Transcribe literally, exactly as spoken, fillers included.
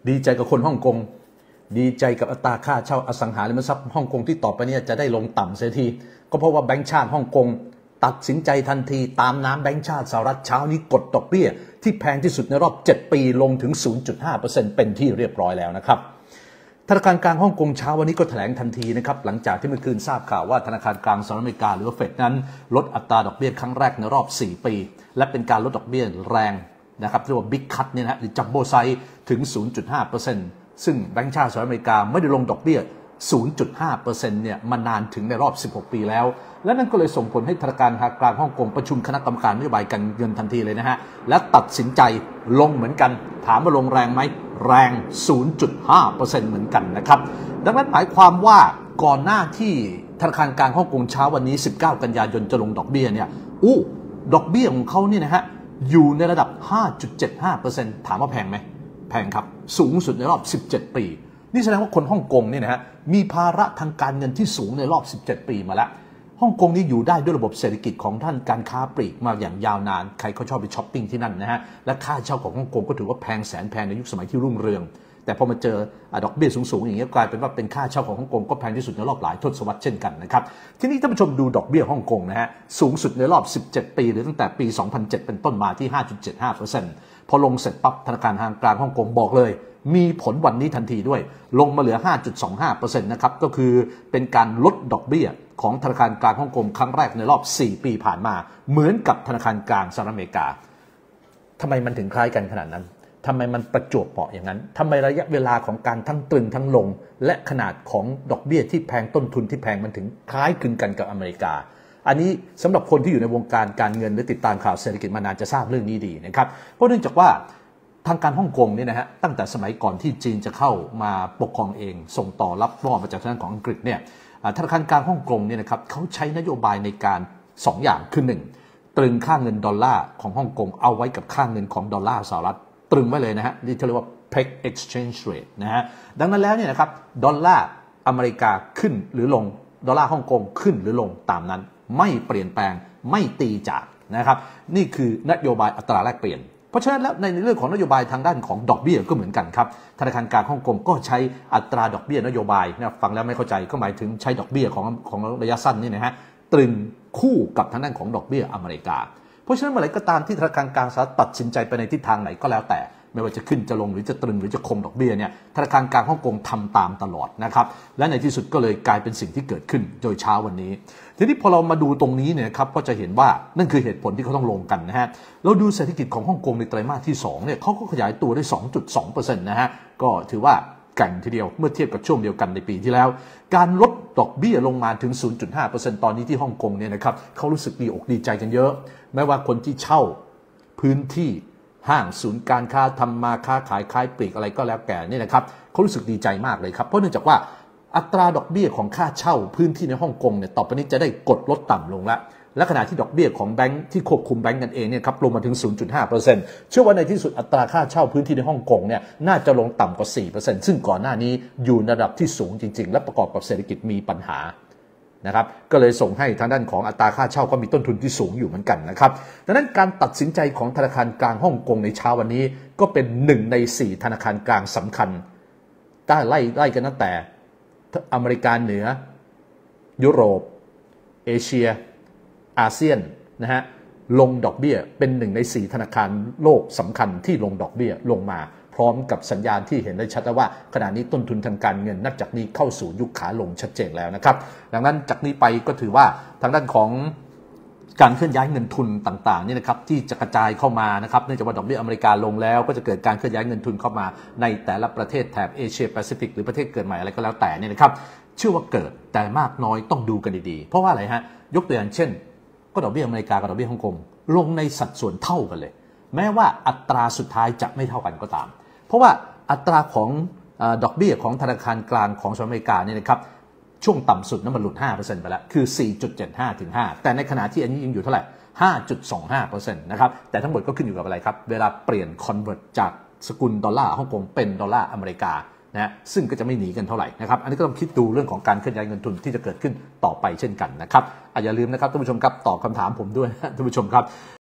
ดีใจกับคนฮ่องกงดีใจกับอัตราค่าเช่าอสังหาริมทรัพย์ฮ่องกงที่ต่อไปนี้จะได้ลงต่ำเสียทีก็เพราะว่าแบงก์ชาติฮ่องกงตัดสินใจทันทีตามน้ำแบงก์ชาติสหรัฐเช้านี้กดดอกเบี้ยที่แพงที่สุดในรอบเจ็ดปีลงถึง ศูนย์จุดห้าเปอร์เซ็นต์ เป็นที่เรียบร้อยแล้วนะครับธนาคารกลางฮ่องกงเช้าวันนี้ก็แถลงทันทีนะครับหลังจากที่เมื่อคืนทราบข่าวว่าธนาคารกลางสหรัฐอเมริกาหรือว่าเฟดนั้นลดอัตราดอกเบี้ยครั้งแรกในรอบสี่ปีและเป็นการลดดอกเบี้ยแรงนะครับเรียกว่าบิ๊กคัทเนี่ยนะหรือจัมโบ้ไซส์ถึง ศูนย์จุดห้าเปอร์เซ็นต์ ซึ่งแบงก์ชาติสหรัฐอเมริกาไม่ได้ลงดอกเบี้ย ศูนย์จุดห้าเปอร์เซ็นต์ เนี่ยมานานถึงในรอบสิบหกปีแล้วและนั่นก็เลยส่งผลให้ธนาคารกลางฮ่องกงประชุมคณะกรรมการนโยบายการเงินทันทีเลยนะฮะและตัดสินใจลงเหมือนกันถามว่าลงแรงไหมแรง ศูนย์จุดห้าเปอร์เซ็นต์ เหมือนกันนะครับดังนั้นหมายความว่าก่อนหน้าที่ธนาคารกลางฮ่องกงเช้าวันนี้สิบเก้ากันยายนจะลงดอกเบี้ยเนี่ยอู้ดอกเบี้ยของเขาเนี่ยนะฮะอยู่ในระดับ ห้าจุดเจ็ดห้าเปอร์เซ็นต์ ถามว่าแพงไหมแพงครับสูงสุดในรอบสิบเจ็ดปีนี่แสดงว่าคนฮ่องกงเนี่ยนะฮะมีภาระทางการเงินที่สูงในรอบสิบเจ็ดปีมาแล้วฮ่องกงนี่อยู่ได้ด้วยระบบเศรษฐกิจของท่านการค้าปลีกมาอย่างยาวนานใครเขาชอบไปช้อปปิ้งที่นั่นนะฮะและค่าเช่าของฮ่องกงก็ถือว่าแพงแสนแพงในยุคสมัยที่รุ่งเรืองแต่พอมาเจอดอกเบี้ยสูงๆอย่างนี้กลายเป็นว่าเป็นค่าเช่าของฮ่องกงก็แพงที่สุดในรอบหลายทศวรรษเช่นกันนะครับทีนี้ท่านผู้ชมดูดอกเบี้ยฮ่องกงนะฮะสูงสุดในรอบสิบเจ็ดปีหรือตั้งแต่ปีสองพันเจ็ดเป็นต้นมาที่ ห้าจุดเจ็ดห้าเปอร์เซ็นต์ พอลงเสร็จปั๊บธนาคารกลางฮ่องกงบอกเลยมีผลวันนี้ทันทีด้วยลงมาเหลือ ห้าจุดสองห้าเปอร์เซ็นต์ นะครับก็คือเป็นการลดดอกเบี้ยของธนาคารกลางฮ่องกงครั้งแรกในรอบสี่ปีผ่านมาเหมือนกับธนาคารกลางสหรัฐอเมริกาทำไมมันถึงคล้ายกันขนาดนั้นทำไมมันประจวบเหมาะอย่างนั้นทำไมระยะเวลาของการทั้งตรึงทั้งลงและขนาดของดอกเบี้ยที่แพงต้นทุนที่แพงมันถึงคล้ายคลึงกันกับอเมริกาอันนี้สำหรับคนที่อยู่ในวงการการเงินหรือติดตามข่าวเศรษฐกิจมานานจะทราบเรื่องนี้ดีนะครับเพราะเนื่องจากว่าทางการฮ่องกงเนี่ยนะฮะตั้งแต่สมัยก่อนที่จีนจะเข้ามาปกครองเองส่งต่อรับมอบมาจากทางของอังกฤษเนี่ยธนาคารกลางฮ่องกงเนี่ยนะครับเขาใช้นโยบายในการสองอย่างคือหนึ่งตรึงค่าเงินดอลลาร์ของฮ่องกงเอาไว้กับค่าเงินของดอลลาร์สหรัฐตรึงไว้เลยนะฮะนี่เรียกว่า peg exchange rate นะฮะดังนั้นแล้วเนี่ยนะครับดอลลาร์อเมริกาขึ้นหรือลงดอลลาร์ฮ่องกงขึ้นหรือลงตามนั้นไม่เปลี่ยนแปลงไม่ตีจากนะครับนี่คือนโยบายอัตราแลกเปลี่ยนเพราะฉะนั้นแล้วในเรื่องของนโยบายทางด้านของดอกเบี้ยก็เหมือนกันครับธนาคารกลางฮ่องกงก็ใช้อัตราดอกเบี้ยนโยบายนะฟังแล้วไม่เข้าใจก็หมายถึงใช้ดอกเบี้ยของของระยะสั้นนี่นะฮะตรึงคู่กับทางด้านของดอกเบี้ยอเมริกาเพราะฉะนั้นเมื่อไหร่ก็ตามที่ธนาคารกลางสหรัฐตัดสินใจไปในทิศทางไหนก็แล้วแต่ไม่ว่าจะขึ้นจะลงหรือจะตรึงหรือจะคงดอกเบี้ยเนี่ยธนาคารกลางฮ่องกงทำตามตลอดนะครับและในที่สุดก็เลยกลายเป็นสิ่งที่เกิดขึ้นโดยเช้าวันนี้ทีนี้พอเรามาดูตรงนี้เนี่ยครับก็จะเห็นว่านั่นคือเหตุผลที่เขาต้องลงกันนะฮะเราดูเศรษฐกิจของฮ่องกงในไตรมาสที่สองเนี่ยเขาก็ขยายตัวได้ สองจุดสองเปอร์เซ็นต์ นะฮะก็ถือว่าแกร่งทีเดียวเมื่อเทียบกับช่วงเดียวกันในปีที่แล้วการลดดอกเบี้ยลงมาถึง ศูนย์จุดห้าเปอร์เซ็นต์ ตอนนี้ที่ฮ่องกงเนี่ยนะครับเขารู้สึกดีอกดีใจกันเยอะแม้ว่าคนที่เช่าพื้นที่ห้างศูนย์การค้าทำมาค้าขายขายปลีกอะไรก็แล้วแต่นี่นะครับเขารู้สึกดีใจมากเลยครับเพราะเนื่องจากว่าอัตราดอกเบี้ยของค่าเช่าพื้นที่ในฮ่องกงเนี่ยต่อไปนี้จะได้กดลดต่ำลงแล้วและขณะที่ดอกเบี้ยของแบงค์ที่ควบคุมแบงค์กันเองเนี่ยครับลงมาถึง ศูนย์จุดห้าเปอร์เซ็นต์ เชื่อว่าในที่สุดอัตราค่าเช่าพื้นที่ในฮ่องกงเนี่ยน่าจะลงต่ำกว่า สี่เปอร์เซ็นต์ ซึ่งก่อนหน้านี้อยู่ในระดับที่สูงจริงๆและประกอบกับเศรษฐกิจมีปัญหานะครับก็เลยส่งให้ทางด้านของอัตราค่าเช่าก็มีต้นทุนที่สูงอยู่เหมือนกันนะครับดังนั้นการตัดสินใจของธนาคารกลางฮ่องกงในเช้าวันนี้ก็เป็นหนึ่งในสี่ธนาคารกลางสำคัญได้ไล่ไล่กันตั้งแต่อเมริกาเหนือยุโรปเอเชียอาเซียนนะฮะลงดอกเบี้ยเป็นหนึ่งในสี่ธนาคารโลกสำคัญที่ลงดอกเบี้ยลงมาพร้อมกับสัญญาณที่เห็นได้ชัดว่าขณะนี้ต้นทุนทางการเงินนับจากนี้เข้าสู่ยุคขาลงชัดเจนแล้วนะครับดังนั้นจากนี้ไปก็ถือว่าทางด้านของการเคลื่อนย้ายเงินทุนต่างๆนี่นะครับที่จะกระจายเข้ามานะครับเนื่องจากว่าดอกเบี้ยอเมริกาลงแล้วก็จะเกิดการเคลื่อนย้ายเงินทุนเข้ามาในแต่ละประเทศแถบเอเชียแปซิฟิกหรือประเทศเกิดใหม่อะไรก็แล้วแต่นี่นะครับเชื่อว่าเกิดแต่มากน้อยต้องดูกันดีๆเพราะว่าอะไรฮะยกตัวอย่างเช่นก็ดอกเบี้ยอเมริกากับดอกเบี้ยฮ่องกงลงในสัดส่วนเท่ากันเลยแม้ว่าอัตราสุดท้ายจะไม่เท่ากันก็ตามเพราะว่าอัตราของดอกเบี้ยของธนาคารกลางของสหรัฐอเมริกาเนี่ยนะครับช่วงต่ำสุดนั้นมันหลุด ห้าเปอร์เซ็นต์ ไปแล้วคือ สี่จุดเจ็ดห้า ถึง ห้าแต่ในขณะที่อันนี้ยังอยู่เท่าไหร่ ห้าจุดสองห้าเปอร์เซ็นต์ นะครับแต่ทั้งหมดก็ขึ้นอยู่กับอะไรครับเวลาเปลี่ยนคอนเวิร์ตจากสกุลดอลลาร์ฮ่องกงเป็นดอลลาร์อเมริกานะซึ่งก็จะไม่หนีกันเท่าไหร่นะครับอันนี้ก็ต้องคิดดูเรื่องของการเคลื่อนย้ายเงินทุนที่จะเกิดขึ้นต่อไปเช่นกันนะครับอย่าลืมนะครับท่านผู้ชมครับตอบคำถามผมด้วยท่านผู้ชมครับ